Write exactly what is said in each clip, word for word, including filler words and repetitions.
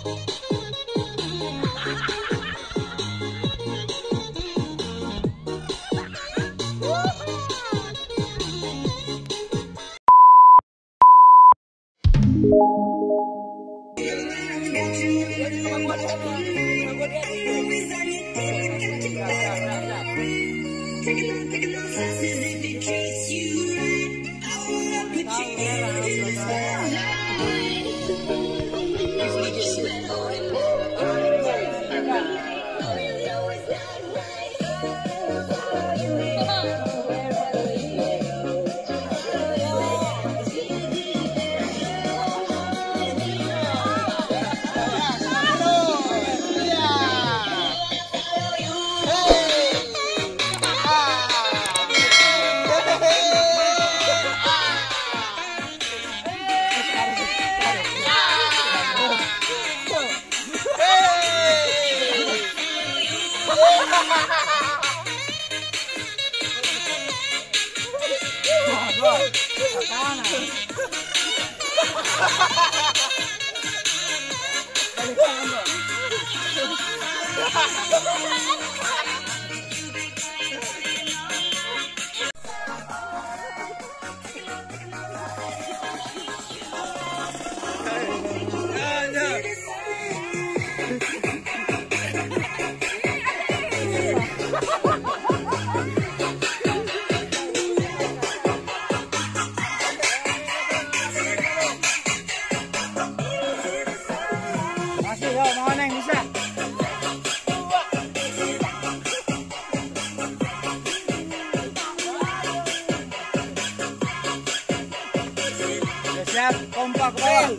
Siap, kompak ke bawah.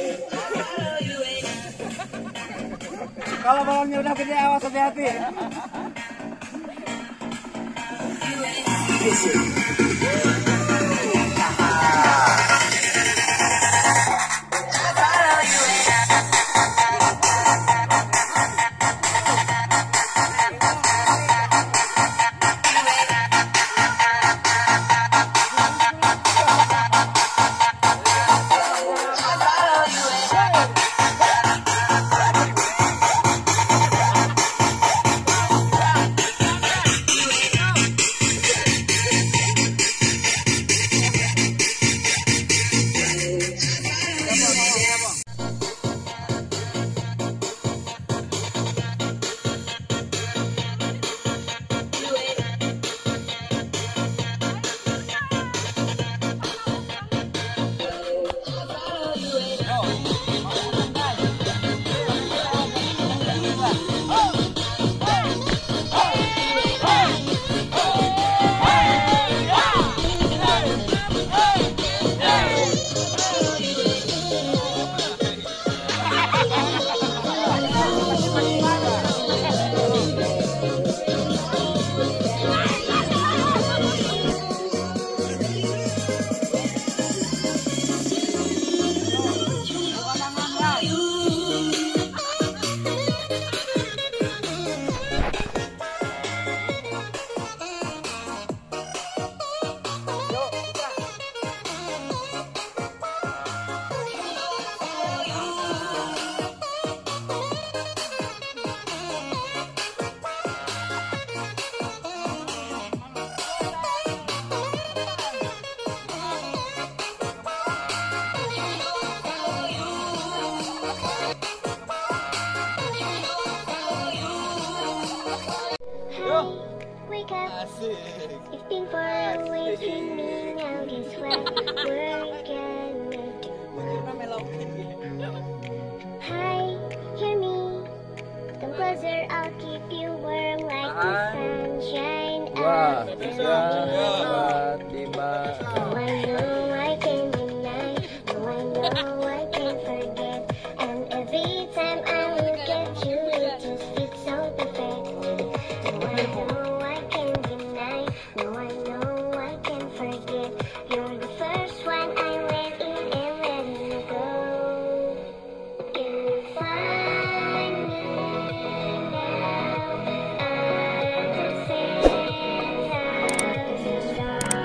Kalau balonnya udah gede, awas hati-hati. Wake up. It's been far away from me now. Guess what we're gonna do? Hi, hear me. Come closer, I'll keep you warm like the sunshine. Dua, of the tiga, empat, day. lima. No, I know I can deny. No, I know I can forget. And every time I look at you, it just feels so perfect. No, I know I can deny. No, I know I can forget. You're the first one I went in and let me go. You find me now. I'm the same as a star.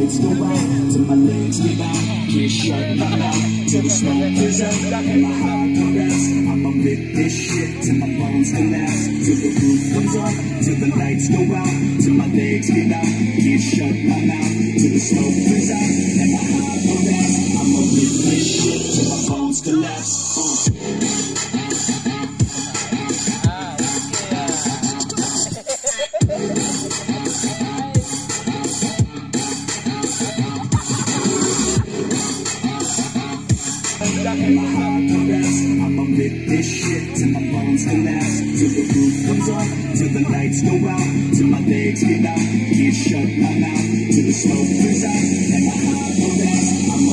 lights go out, till my legs give out. Can't shut my mouth till the smoke is out and my heart collapse. I'ma rip this shit till my bones collapse, till the roof comes off, till the lights go out, till my legs give out. Can't shut my mouth till the smoke is out and my heart collapse. I'ma rip this shit till my bones collapse. Uh. And my heart collapse. I'ma rip this shit till my bones collapse, till the roof comes off, till the lights go out, till my legs give out. Can't shut my mouth till the smoke is out and my heart collapse. I'm